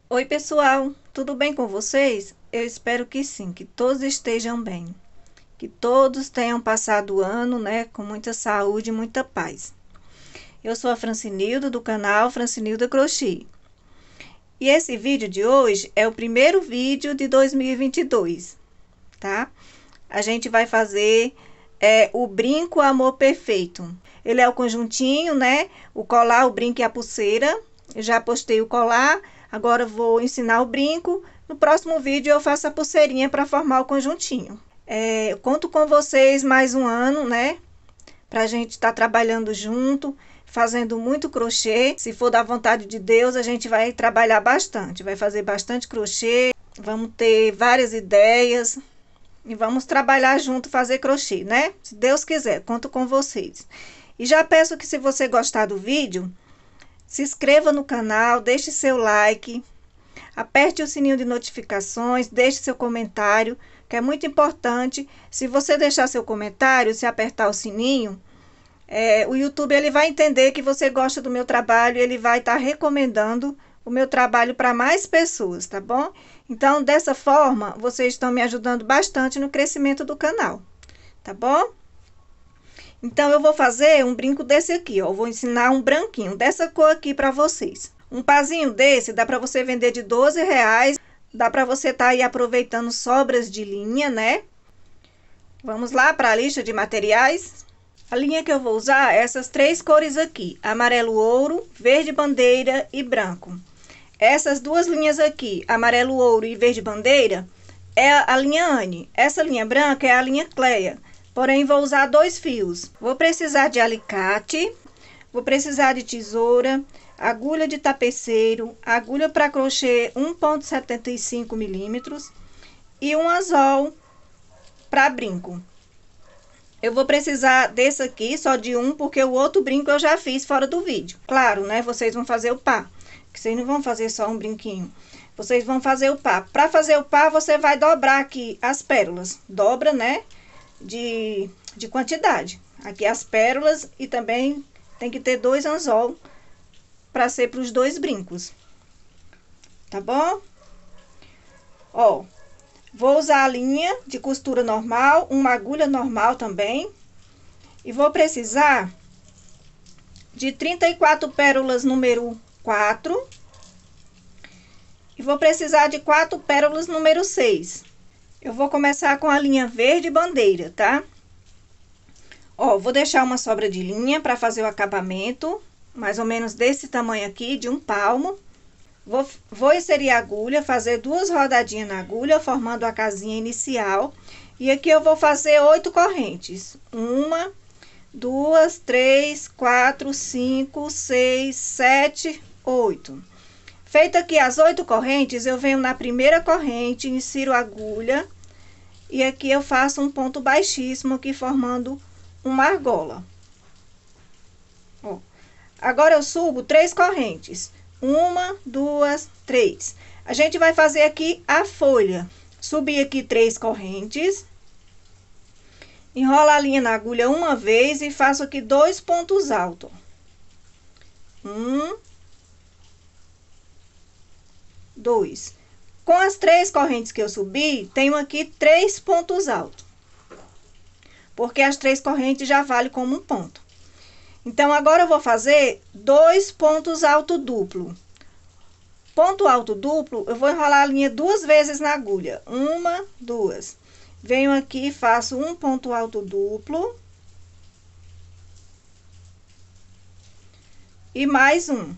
Oi, pessoal, tudo bem com vocês? Eu espero que sim, que todos estejam bem, que todos tenham passado o ano, né, com muita saúde e muita paz. Eu sou a Francinilda do canal Francinilda Crochê. E esse vídeo de hoje é o primeiro vídeo de 2022, tá? A gente vai fazer o brinco Amor Perfeito. Ele é o conjuntinho, né? O colar, o brinco e a pulseira. Eu já postei o colar, agora vou ensinar o brinco. No próximo vídeo eu faço a pulseirinha para formar o conjuntinho. Eu conto com vocês mais um ano, né? Pra gente estar trabalhando junto, fazendo muito crochê. Se for da vontade de Deus, a gente vai trabalhar bastante, vai fazer bastante crochê, vamos ter várias ideias. E vamos trabalhar junto, fazer crochê, né? Se Deus quiser, conto com vocês. E já peço que, se você gostar do vídeo, se inscreva no canal, deixe seu like, aperte o sininho de notificações, deixe seu comentário, que é muito importante. Se você deixar seu comentário, se apertar o sininho, o YouTube ele vai entender que você gosta do meu trabalho e ele vai estar recomendando o meu trabalho para mais pessoas, tá bom? Então, dessa forma, vocês estão me ajudando bastante no crescimento do canal, tá bom? Então, eu vou fazer um brinco desse aqui, ó. Eu vou ensinar um branquinho dessa cor aqui para vocês. Um pazinho desse dá para você vender de R$ 12. Dá para você estar aí aproveitando sobras de linha, né? Vamos lá para a lista de materiais. A linha que eu vou usar é essas três cores aqui: amarelo ouro, verde bandeira e branco. Essas duas linhas aqui, amarelo ouro e verde bandeira, é a linha Anne. Essa linha branca é a linha Cleia. Porém, vou usar 2 fios. Vou precisar de alicate, vou precisar de tesoura, agulha de tapeceiro, agulha para crochê 1,75 milímetros e um anzol para brinco. Eu vou precisar desse aqui, só de um, porque o outro brinco eu já fiz fora do vídeo. Claro, né? Vocês vão fazer o par, que vocês não vão fazer só um brinquinho. Vocês vão fazer o par. Para fazer o par, você vai dobrar aqui as pérolas. Dobra, né? De quantidade. Aqui as pérolas e também tem que ter 2 anzol para ser para os 2 brincos. Tá bom? Ó, vou usar a linha de costura normal, uma agulha normal também. E vou precisar de 34 pérolas número 4. E vou precisar de 4 pérolas número 6. Eu vou começar com a linha verde bandeira, tá? Ó, vou deixar uma sobra de linha para fazer o acabamento, mais ou menos desse tamanho aqui, de 1 palmo. Vou inserir a agulha, fazer 2 rodadinhas na agulha, formando a casinha inicial. E aqui eu vou fazer 8 correntes. 1, 2, 3, 4, 5, 6, 7, 8. Feita aqui as 8 correntes, eu venho na primeira corrente, insiro a agulha. E aqui eu faço um ponto baixíssimo aqui, formando uma argola. Ó. Agora eu subo 3 correntes. 1, 2, 3. A gente vai fazer aqui a folha. Subi aqui 3 correntes. Enrola a linha na agulha uma vez e faço aqui 2 pontos altos. 1, 2. Com as 3 correntes que eu subi, tenho aqui 3 pontos altos. Porque as 3 correntes já valem como um ponto. Então, agora eu vou fazer 2 pontos alto duplo. Ponto alto duplo, eu vou enrolar a linha 2 vezes na agulha. 1, 2. Venho aqui e faço um ponto alto duplo. E mais um.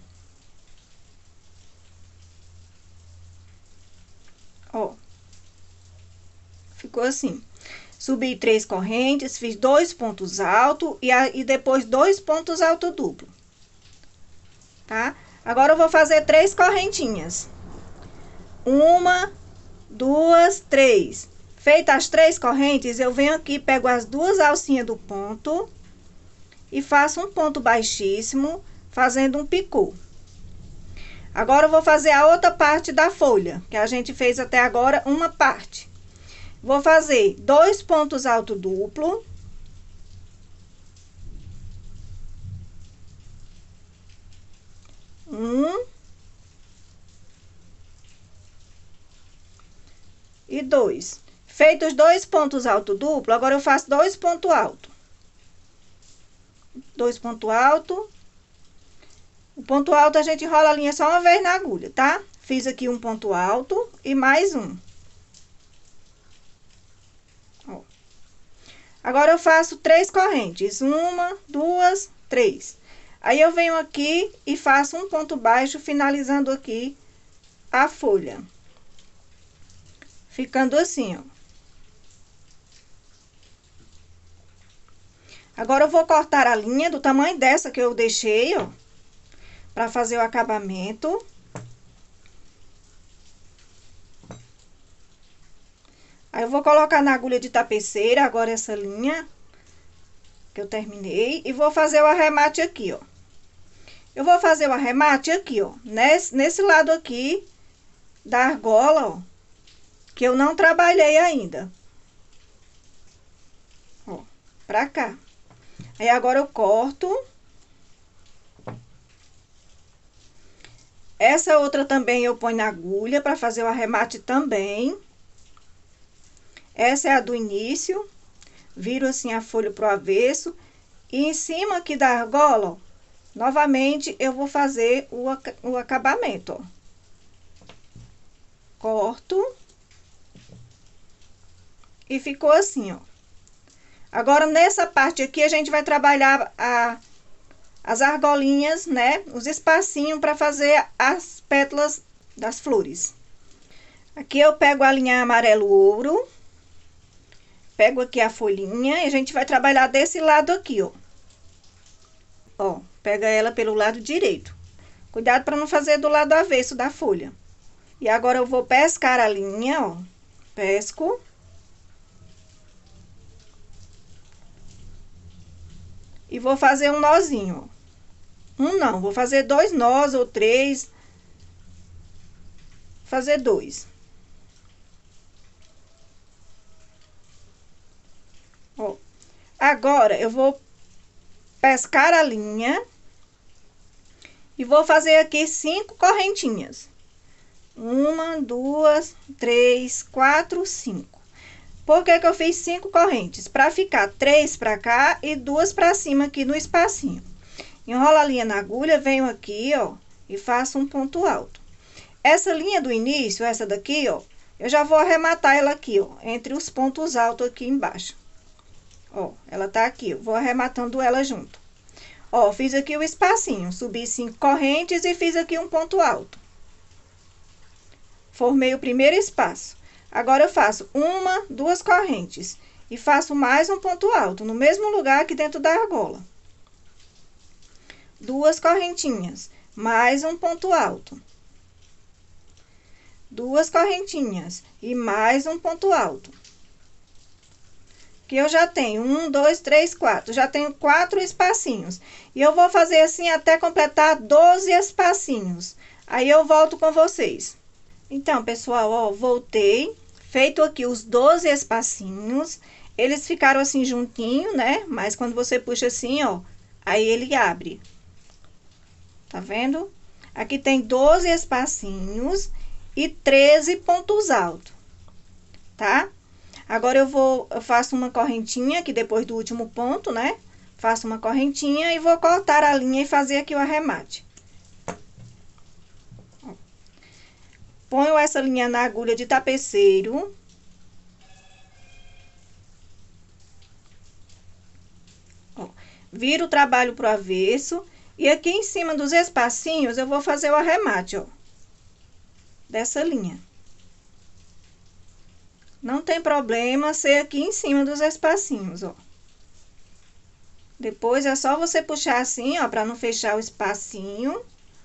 Ó. Ficou assim. Subi 3 correntes, fiz 2 pontos altos e depois 2 pontos alto duplo. Tá? Agora eu vou fazer 3 correntinhas. 1, 2, 3. Feitas as 3 correntes, eu venho aqui, pego as 2 alcinhas do ponto e faço um ponto baixíssimo, fazendo um picô. Agora eu vou fazer a outra parte da folha, que a gente fez até agora uma parte. Vou fazer 2 pontos alto duplo. Um. e 2. Feito os 2 pontos alto duplo, agora eu faço 2 pontos altos. 2 pontos altos. O ponto alto a gente enrola a linha só uma vez na agulha, tá? Fiz aqui um ponto alto e mais um. Ó. Agora eu faço 3 correntes. 1, 2, 3. Aí eu venho aqui e faço um ponto baixo, finalizando aqui a folha. Ficando assim, ó. Agora eu vou cortar a linha do tamanho dessa que eu deixei, ó, para fazer o acabamento. Aí eu vou colocar na agulha de tapeceira agora essa linha que eu terminei e vou fazer o arremate aqui, ó. Eu vou fazer o arremate aqui, ó, nesse lado aqui da argola, ó, que eu não trabalhei ainda. Ó, pra cá. Aí agora eu corto. Essa outra também eu ponho na agulha para fazer o arremate também. Essa é a do início. Viro assim a folha pro avesso. E em cima aqui da argola, ó, novamente eu vou fazer o acabamento, ó. Corto. E ficou assim, ó. Agora, nessa parte aqui, a gente vai trabalhar as argolinhas, né? Os espacinhos para fazer as pétalas das flores. Aqui eu pego a linha amarelo ouro. Pego aqui a folhinha e a gente vai trabalhar desse lado aqui, ó. Ó, pega ela pelo lado direito. Cuidado para não fazer do lado avesso da folha. E agora eu vou pescar a linha, ó. Pesco. E vou fazer um nozinho, ó. Um não, vou fazer 2 nós ou 3. Fazer 2. Ó. Agora, eu vou pescar a linha. E vou fazer aqui 5 correntinhas. 1, 2, 3, 4, 5. Por que que eu fiz 5 correntes? Para ficar 3 para cá e 2 para cima aqui no espacinho. Enrolo a linha na agulha, venho aqui, ó, e faço um ponto alto. Essa linha do início, essa daqui, ó, eu já vou arrematar ela aqui, ó, entre os pontos altos aqui embaixo. Ó, ela tá aqui, eu vou arrematando ela junto. Ó, fiz aqui o espacinho, subi 5 correntes e fiz aqui um ponto alto. Formei o primeiro espaço. Agora, eu faço 1, 2 correntes e faço mais um ponto alto, no mesmo lugar aqui dentro da argola. 2 correntinhas, mais um ponto alto. 2 correntinhas e mais um ponto alto. Que eu já tenho 1, 2, 3, 4. Já tenho 4 espacinhos. E eu vou fazer assim até completar 12 espacinhos. Aí eu volto com vocês. Então, pessoal, ó, voltei, feito aqui os 12 espacinhos, eles ficaram assim juntinho, né? Mas quando você puxa assim, ó, aí ele abre. Tá vendo? Aqui tem 12 espacinhos e 13 pontos altos, tá? Agora eu faço uma correntinha aqui depois do último ponto, né? Faço uma correntinha e vou cortar a linha e fazer aqui o arremate. Ponho essa linha na agulha de tapeceiro. Ó, viro o trabalho pro avesso. E aqui em cima dos espacinhos, eu vou fazer o arremate, ó. Dessa linha. Não tem problema ser aqui em cima dos espacinhos, ó. Depois, é só você puxar assim, ó, pra não fechar o espacinho.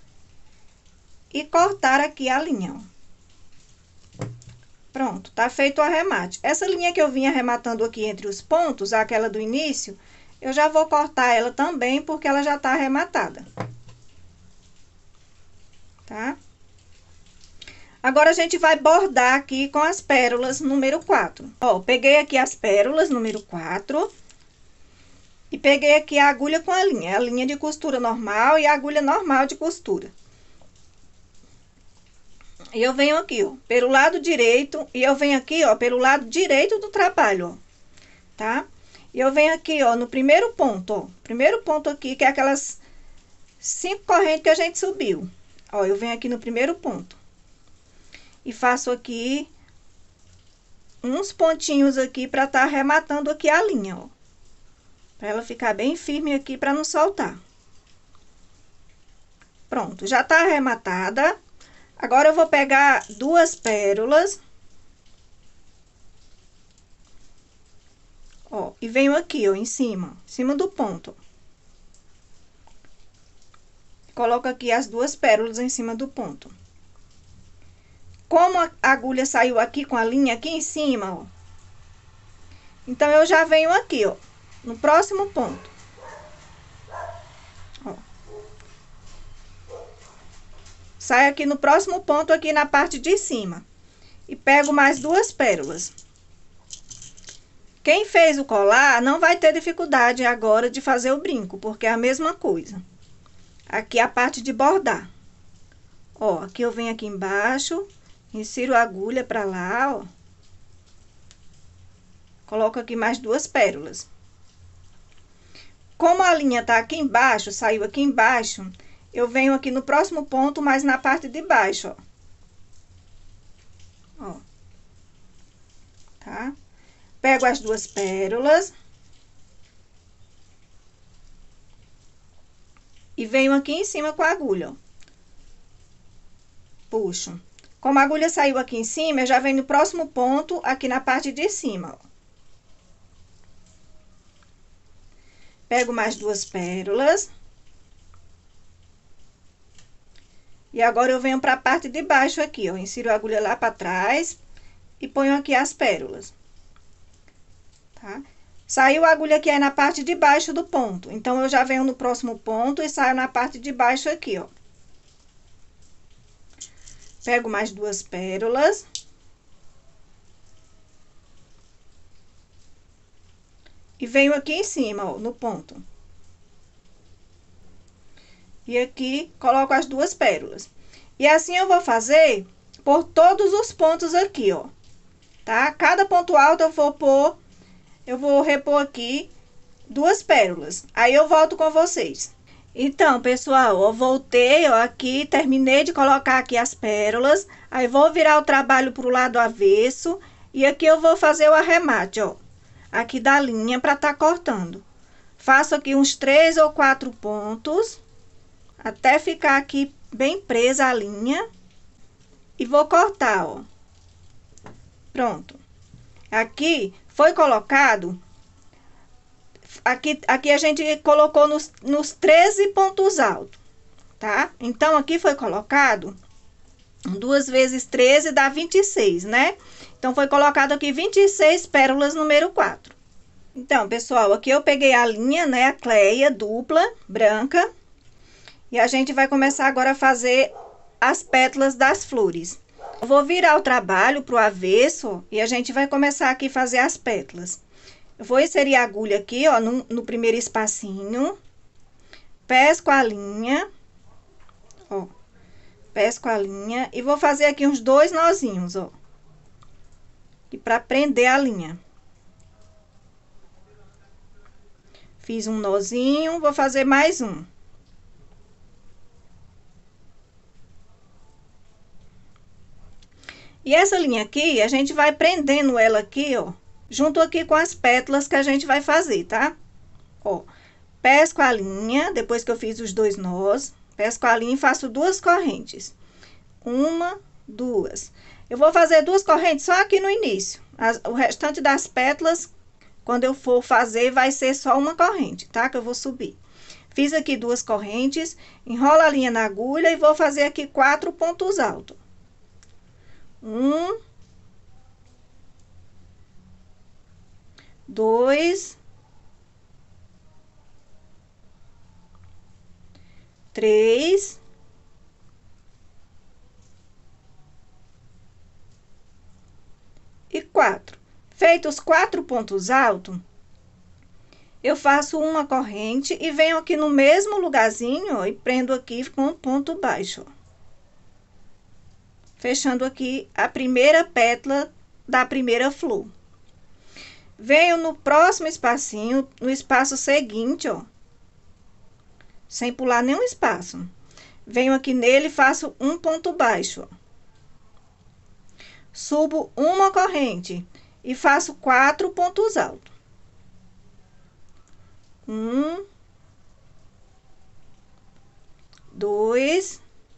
E cortar aqui a linha, ó. Pronto, tá feito o arremate. Essa linha que eu vim arrematando aqui entre os pontos, aquela do início, eu já vou cortar ela também, porque ela já tá arrematada. Tá? Agora, a gente vai bordar aqui com as pérolas número 4. Ó, peguei aqui as pérolas número 4. E peguei aqui a agulha com a linha de costura normal e a agulha normal de costura. E eu venho aqui, ó, pelo lado direito, e eu venho aqui, ó, pelo lado direito do trabalho, ó, tá? E eu venho aqui, ó, no primeiro ponto, ó, primeiro ponto aqui, que é aquelas 5 correntes que a gente subiu. Ó, eu venho aqui no primeiro ponto. E faço aqui uns pontinhos aqui pra tá arrematando aqui a linha, ó. Pra ela ficar bem firme aqui, pra não soltar. Pronto, já tá arrematada. Agora, eu vou pegar 2 pérolas. Ó, e venho aqui, ó, em cima do ponto. Coloco aqui as 2 pérolas em cima do ponto. Como a agulha saiu aqui com a linha aqui em cima, ó. Então, eu já venho aqui, ó, no próximo ponto. Ó. Saio aqui no próximo ponto, aqui na parte de cima. E pego mais 2 pérolas. Quem fez o colar não vai ter dificuldade agora de fazer o brinco, porque é a mesma coisa. Aqui a parte de bordar. Ó, aqui eu venho aqui embaixo, insiro a agulha pra lá, ó. Coloco aqui mais 2 pérolas. Como a linha tá aqui embaixo, saiu aqui embaixo, eu venho aqui no próximo ponto, mas na parte de baixo, ó. Ó. Tá? Pego as 2 pérolas. E venho aqui em cima com a agulha, ó. Puxo. Como a agulha saiu aqui em cima, eu já venho no próximo ponto, aqui na parte de cima, ó. Pego mais 2 pérolas. E agora, eu venho pra parte de baixo aqui, ó. Insiro a agulha lá pra trás e ponho aqui as pérolas. Tá? Saiu a agulha aqui aí na parte de baixo do ponto. Então, eu já venho no próximo ponto e saio na parte de baixo aqui, ó. Pego mais 2 pérolas. E venho aqui em cima, ó, no ponto. E aqui, coloco as 2 pérolas. E assim eu vou fazer por todos os pontos aqui, ó. Tá? Cada ponto alto eu vou repor aqui 2 pérolas. Aí, eu volto com vocês. Então, pessoal, eu voltei, ó, aqui, terminei de colocar aqui as pérolas. Aí, vou virar o trabalho pro lado avesso. E aqui eu vou fazer o arremate, ó. Aqui da linha pra tá cortando. Faço aqui uns 3 ou 4 pontos. Até ficar aqui bem presa a linha. E vou cortar, ó. Pronto. Aqui foi colocado. Aqui a gente colocou nos 13 pontos altos, tá? Então, aqui foi colocado 2 vezes 13 dá 26, né? Então, foi colocado aqui 26 pérolas número 4. Então, pessoal, aqui eu peguei a linha, né? A cleia dupla, branca. E a gente vai começar agora a fazer as pétalas das flores. Eu vou virar o trabalho pro avesso e a gente vai começar aqui a fazer as pétalas. Eu vou inserir a agulha aqui, ó, no primeiro espacinho. Pesco a linha. Ó. Pesco a linha e vou fazer aqui uns 2 nozinhos, ó. E pra prender a linha. Fiz um nozinho, vou fazer mais um. E essa linha aqui, a gente vai prendendo ela aqui, ó, junto aqui com as pétalas que a gente vai fazer, tá? Ó, pesco a linha, depois que eu fiz os 2 nós, pesco a linha e faço 2 correntes. 1, 2. Eu vou fazer 2 correntes só aqui no início. O restante das pétalas, quando eu for fazer, vai ser só uma corrente, tá? Que eu vou subir. Fiz aqui 2 correntes, enrolo a linha na agulha e vou fazer aqui 4 pontos altos. 1, 2, 3, 4. Feitos os 4 pontos altos, eu faço uma corrente e venho aqui no mesmo lugarzinho, ó, e prendo aqui com um ponto baixo, ó. fechando aqui a primeira pétala da primeira flor. Venho no próximo espacinho, no espaço seguinte, ó, sem pular nenhum espaço. Venho aqui nele e faço um ponto baixo, ó. Subo uma corrente e faço 4 pontos altos. 1, 2,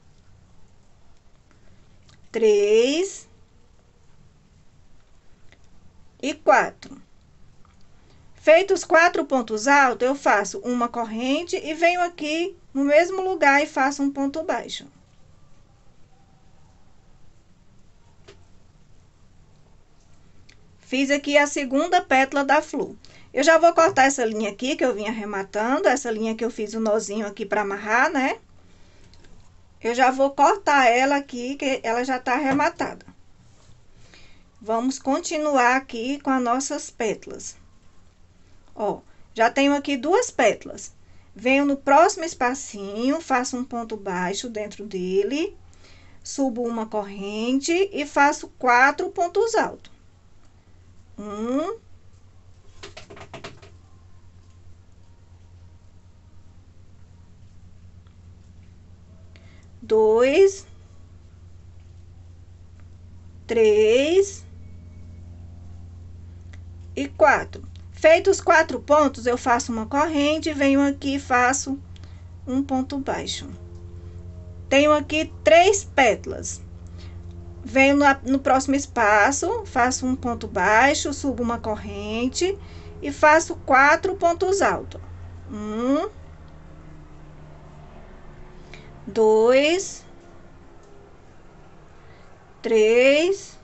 3 e 4. Feitos 4 pontos altos, eu faço uma corrente e venho aqui no mesmo lugar e faço um ponto baixo. Fiz aqui a segunda pétala da flor. Eu já vou cortar essa linha aqui que eu vim arrematando, essa linha que eu fiz o nozinho aqui para amarrar, né? Eu já vou cortar ela aqui, que ela já tá arrematada. Vamos continuar aqui com as nossas pétalas. Ó, já tenho aqui 2 pétalas. Venho no próximo espacinho, faço um ponto baixo dentro dele, subo uma corrente e faço 4 pontos altos. 1, 2, 3 e 4. Feitos 4 pontos, eu faço uma corrente, venho aqui e faço um ponto baixo. Tenho aqui 3 pétalas. Venho no próximo espaço, faço um ponto baixo, subo uma corrente e faço 4 pontos altos. 1, 2, 3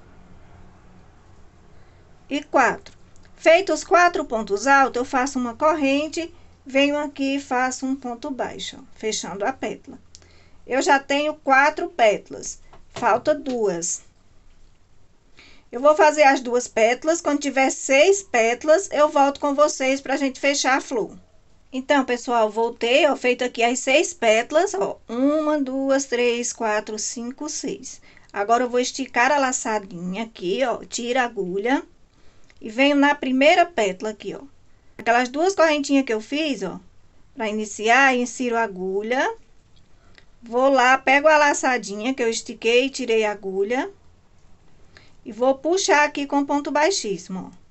e 4. Feitos os 4 pontos altos, eu faço uma corrente, venho aqui e faço um ponto baixo, ó, fechando a pétala. Eu já tenho 4 pétalas, falta 2. Eu vou fazer as 2 pétalas, quando tiver 6 pétalas, eu volto com vocês pra gente fechar a flor. Então, pessoal, voltei, ó, feito aqui as 6 pétalas, ó, 1, 2, 3, 4, 5, 6. Agora, eu vou esticar a laçadinha aqui, ó, tira a agulha. E venho na primeira pétala aqui, ó. Aquelas 2 correntinhas que eu fiz, ó. Pra iniciar, insiro a agulha. Vou lá, pego a laçadinha que eu estiquei e tirei a agulha. E vou puxar aqui com ponto baixíssimo, ó.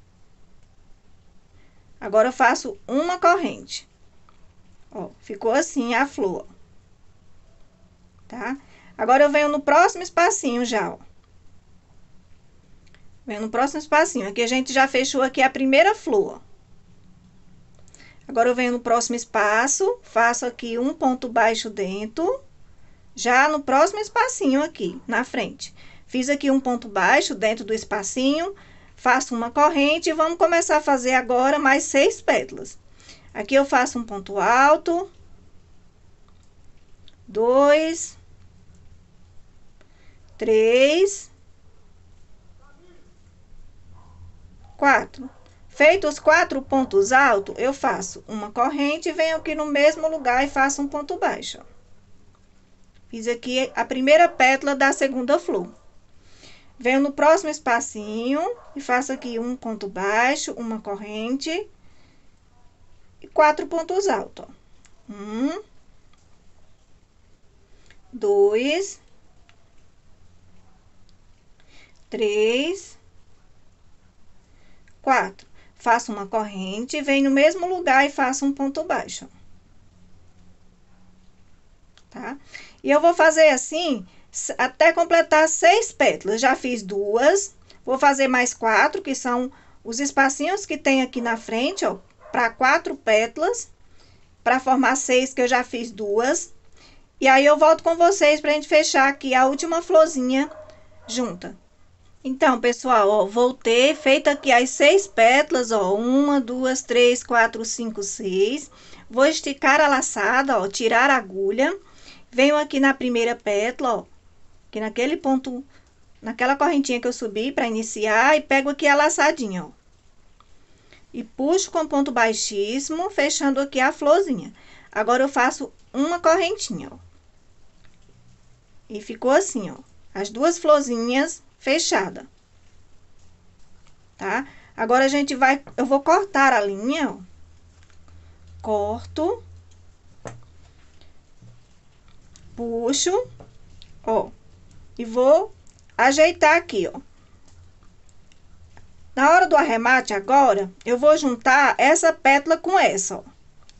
Agora, eu faço uma corrente. Ó, ficou assim a flor, ó. Tá? Agora, eu venho no próximo espacinho já, ó. Venho no próximo espacinho. Aqui a gente já fechou aqui a primeira flor. Agora, eu venho no próximo espaço, faço aqui um ponto baixo dentro, já no próximo espacinho aqui, na frente. Fiz aqui um ponto baixo dentro do espacinho, faço uma corrente e vamos começar a fazer agora mais 6 pétalas. Aqui eu faço um ponto alto, 2, 3, 4. Feitos os 4 pontos altos, eu faço uma corrente e venho aqui no mesmo lugar e faço um ponto baixo. Ó. Fiz aqui a primeira pétala da segunda flor. Venho no próximo espacinho e faço aqui um ponto baixo, uma corrente e 4 pontos altos. Ó. 1, 2, 3, 4. Faço uma corrente, venho no mesmo lugar e faço um ponto baixo. Tá? E eu vou fazer assim até completar 6 pétalas. Já fiz 2, vou fazer mais 4, que são os espacinhos que tem aqui na frente, ó, para 4 pétalas, para formar 6, que eu já fiz 2. E aí, eu volto com vocês pra gente fechar aqui a última florzinha junta. Então, pessoal, ó, voltei, feito aqui as 6 pétalas, ó, 1, 2, 3, 4, 5, 6. Vou esticar a laçada, ó, tirar a agulha. Venho aqui na primeira pétala, ó, aqui naquele ponto, naquela correntinha que eu subi para iniciar, e pego aqui a laçadinha, ó. E puxo com ponto baixíssimo, fechando aqui a florzinha. Agora, eu faço uma correntinha, ó. E ficou assim, ó. as duas florzinhas fechadas, tá? Agora, eu vou cortar a linha, ó. Corto. Puxo, ó. E vou ajeitar aqui, ó. Na hora do arremate agora, eu vou juntar essa pétala com essa, ó.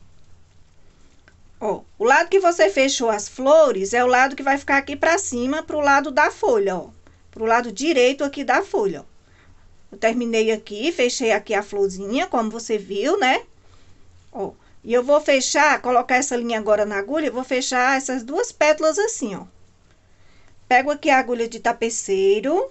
Ó, o lado que você fechou as flores é o lado que vai ficar aqui pra cima, pro lado da folha, ó. Pro lado direito aqui da folha, ó. Eu terminei aqui, fechei aqui a florzinha, como você viu, né? Ó, e eu vou fechar, colocar essa linha agora na agulha, eu vou fechar essas duas pétalas assim, ó. Pego aqui a agulha de tapeceiro.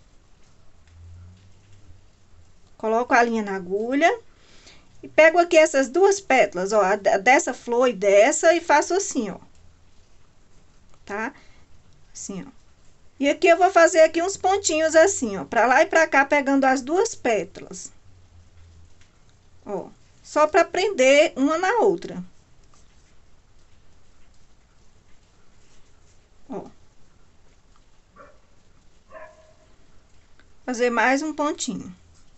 Coloco a linha na agulha. E pego aqui essas duas pétalas, ó, dessa flor e dessa, e faço assim, ó. Tá? Assim, ó. E aqui eu vou fazer aqui uns pontinhos assim, ó, pra lá e pra cá, pegando as duas pétalas. Ó, só pra prender uma na outra. Ó. Fazer mais um pontinho.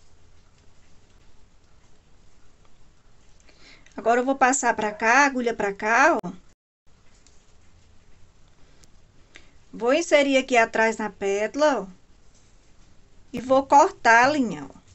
Agora, eu vou passar pra cá, a agulha pra cá, ó. Vou inserir aqui atrás na pétala, ó. E vou cortar a linha, ó.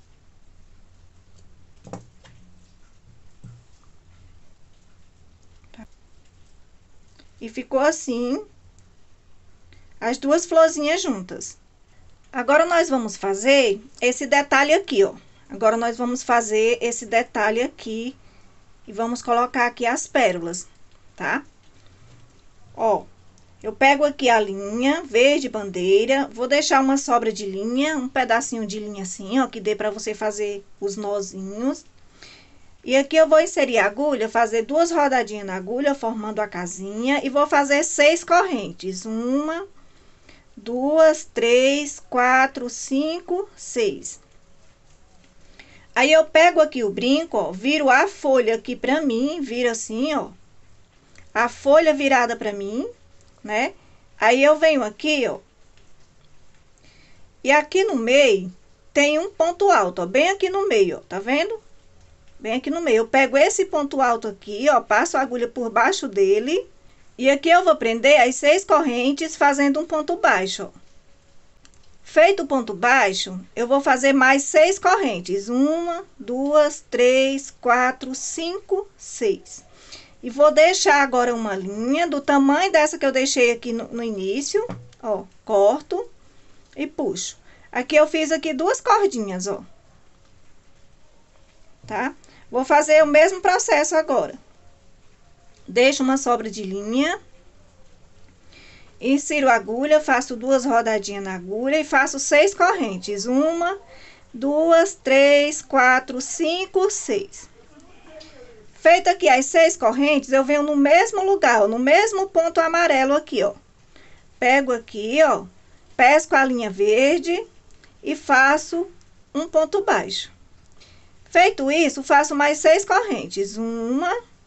E ficou assim, as duas florzinhas juntas. Agora, nós vamos fazer esse detalhe aqui, ó. Agora, nós vamos fazer esse detalhe aqui. E vamos colocar aqui as pérolas, tá? Ó, eu pego aqui a linha verde bandeira, vou deixar uma sobra de linha, um pedacinho de linha assim, ó, que dê pra você fazer os nozinhos. E aqui eu vou inserir a agulha, fazer duas rodadinhas na agulha, formando a casinha, e vou fazer 6 correntes. 1, 2, 3, 4, 5, 6. Aí, eu pego aqui o brinco, ó, viro a folha aqui pra mim, viro assim, ó. A folha virada pra mim, né? Aí, eu venho aqui, ó. E aqui no meio, tem um ponto alto, ó, bem aqui no meio, ó, tá vendo? Bem aqui no meio. Eu pego esse ponto alto aqui, ó, passo a agulha por baixo dele. E aqui eu vou prender as 6 correntes fazendo um ponto baixo, ó. Feito o ponto baixo, eu vou fazer mais 6 correntes. 1, 2, 3, 4, 5, 6. E vou deixar agora uma linha do tamanho dessa que eu deixei aqui no início, ó. Corto e puxo. Aqui eu fiz aqui 2 cordinhas, ó. Tá? Vou fazer o mesmo processo agora. Deixo uma sobra de linha. Insiro a agulha, faço 2 rodadinhas na agulha e faço 6 correntes. 1, 2, 3, 4, 5, 6. Feito aqui as 6 correntes, eu venho no mesmo lugar, ó, no mesmo ponto amarelo aqui, ó. Pego aqui, ó, pesco a linha verde e faço um ponto baixo. Feito isso, faço mais 6 correntes. 1,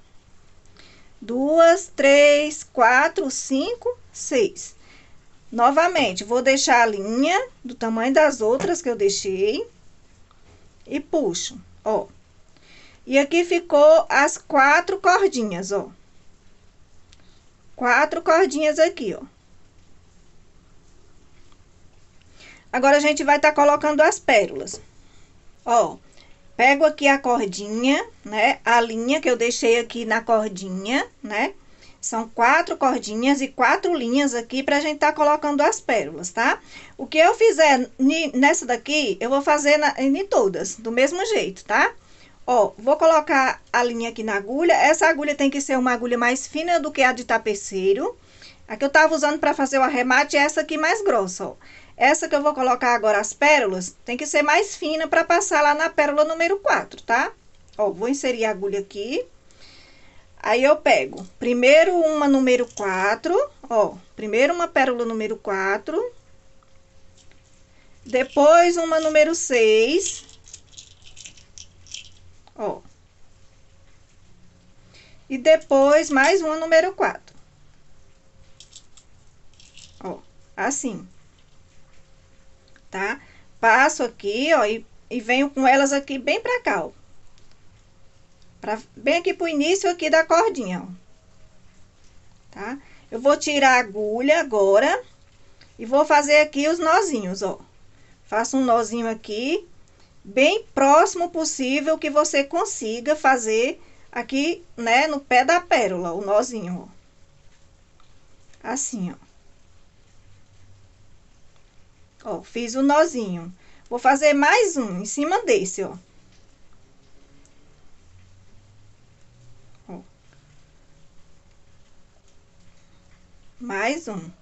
2, 3, 4, 5, 6. Novamente, vou deixar a linha do tamanho das outras que eu deixei e puxo, ó. E aqui ficou as 4 cordinhas, ó. 4 cordinhas aqui, ó. Agora, a gente vai estar colocando as pérolas. Ó, pego aqui a cordinha, né? A linha que eu deixei aqui na cordinha, né? São 4 cordinhas e 4 linhas aqui pra gente tá colocando as pérolas, tá? O que eu fizer nessa daqui, eu vou fazer em todas, do mesmo jeito, tá? Ó, vou colocar a linha aqui na agulha. Essa agulha tem que ser uma agulha mais fina do que a de tapeceiro. A que eu tava usando pra fazer o arremate é essa aqui mais grossa, ó. Essa que eu vou colocar agora as pérolas, tem que ser mais fina pra passar lá na pérola número 4, tá? Ó, vou inserir a agulha aqui. Aí, eu pego primeiro uma número 4, ó. Primeiro uma pérola número 4. Depois uma número 6. Ó. E depois mais uma número 4. Ó. assim, tá? Passo aqui, ó, e venho com elas aqui bem pra cá, ó. Bem aqui pro início aqui da cordinha, ó. Tá? Eu vou tirar a agulha agora e vou fazer aqui os nozinhos, ó. Faço um nozinho aqui, bem próximo possível que você consiga fazer aqui, né, no pé da pérola, o nozinho, ó. Assim, ó. Ó, fiz o nozinho. Vou fazer mais um em cima desse, ó. Ó. Mais um.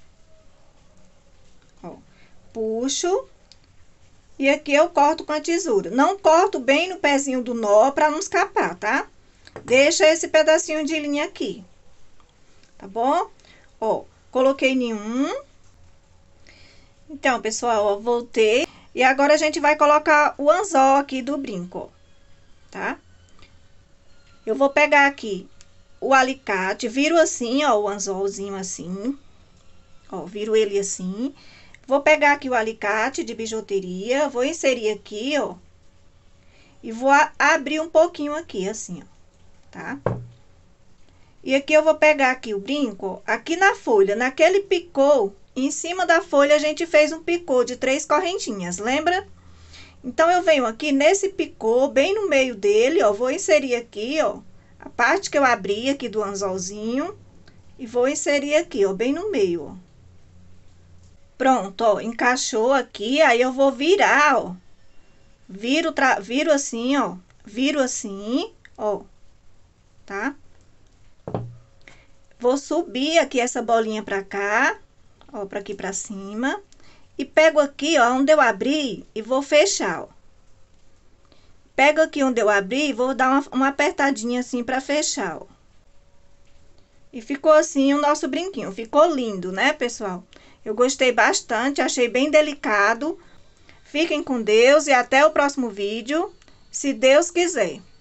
Ó. Puxo. E aqui eu corto com a tesoura. Não corto bem no pezinho do nó para não escapar, tá? Deixa esse pedacinho de linha aqui. Tá bom? Ó, coloquei em um. Então, pessoal, ó, voltei. E agora a gente vai colocar o anzol aqui do brinco, ó, tá? Eu vou pegar aqui o alicate, viro assim, ó, o anzolzinho assim. Ó, viro ele assim. Vou pegar aqui o alicate de bijuteria, vou inserir aqui, ó. E vou abrir um pouquinho aqui, assim, ó, tá? E aqui eu vou pegar aqui o brinco, ó, aqui na folha, naquele picô, em cima da folha a gente fez um picô de 3 correntinhas, lembra? Então, eu venho aqui nesse picô, bem no meio dele, ó, vou inserir aqui, ó, a parte que eu abri aqui do anzolzinho, e vou inserir aqui, ó, bem no meio, ó. Pronto, ó, encaixou aqui, aí eu vou virar, ó. Viro assim, ó. Viro assim, ó. Tá? Vou subir aqui essa bolinha pra cá, ó, pra aqui pra cima. E pego aqui, ó, onde eu abri e vou fechar, ó. Pego aqui onde eu abri e vou dar uma apertadinha assim pra fechar, ó. E ficou assim o nosso brinquinho. Ficou lindo, né, pessoal? Eu gostei bastante, achei bem delicado. Fiquem com Deus e até o próximo vídeo, se Deus quiser.